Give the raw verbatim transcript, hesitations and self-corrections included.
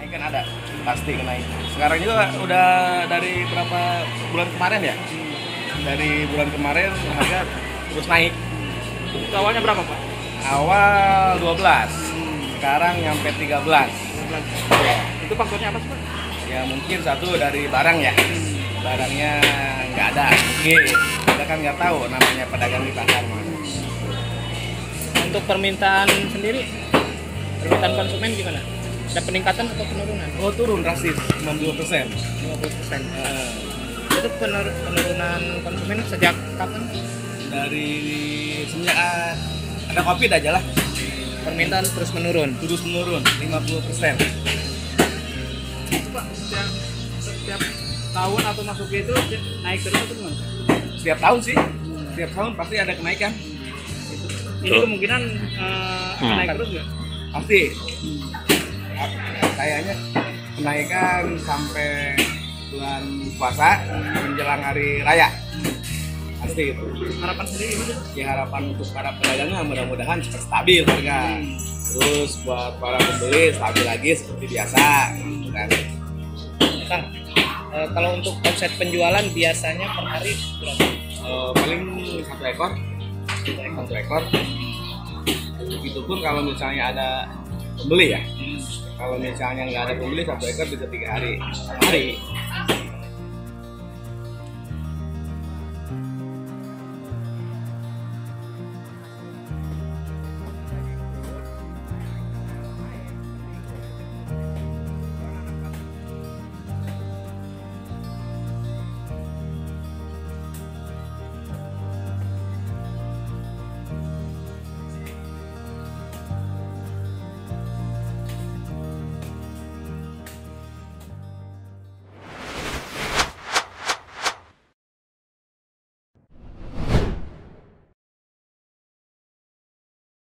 Kenaikan ada, pasti kenaikan. Sekarang juga udah dari berapa bulan kemarin ya? Dari bulan kemarin harga terus naik. Itu awalnya berapa Pak? Awal dua belas, sekarang nyampe tiga belas. Ya. Itu faktornya apa sih Pak? Ya mungkin satu dari barang ya, barangnya nggak ada. Mungkin kita kan nggak tahu namanya pedagang di pasar mana. Untuk permintaan sendiri, permintaan konsumen gimana? Ada peningkatan atau penurunan? Oh turun drastis, enam puluh persen. lima puluh persen. Itu penur- penurunan konsumen sejak kapan? Dari semenjak ah, ada covid aja lah, Permintaan terus menurun. terus menurun lima puluh persen. Itu Pak, setiap, setiap tahun atau masuk itu naik terus atau gimana? Setiap tahun sih, setiap tahun pasti ada kenaikan. Ini kemungkinan uh, akan naik terus nggak? Pasti. Kayaknya kenaikan sampai bulan puasa menjelang hari raya. Pasti itu. Harapan sendiri gimana? Ya harapan untuk para pedagangnya mudah-mudahan cepat stabil harga. Terus buat para pembeli stabil lagi seperti biasa. Gitu kan. Kang, uh, kalau untuk omset penjualan biasanya per hari berapa? Eh, paling satu ekor, satu ekor. Begitupun kalau misalnya ada pembeli ya. Kalau misalnya nggak ada pembeli satu ekor bisa tiga hari. Satu hari.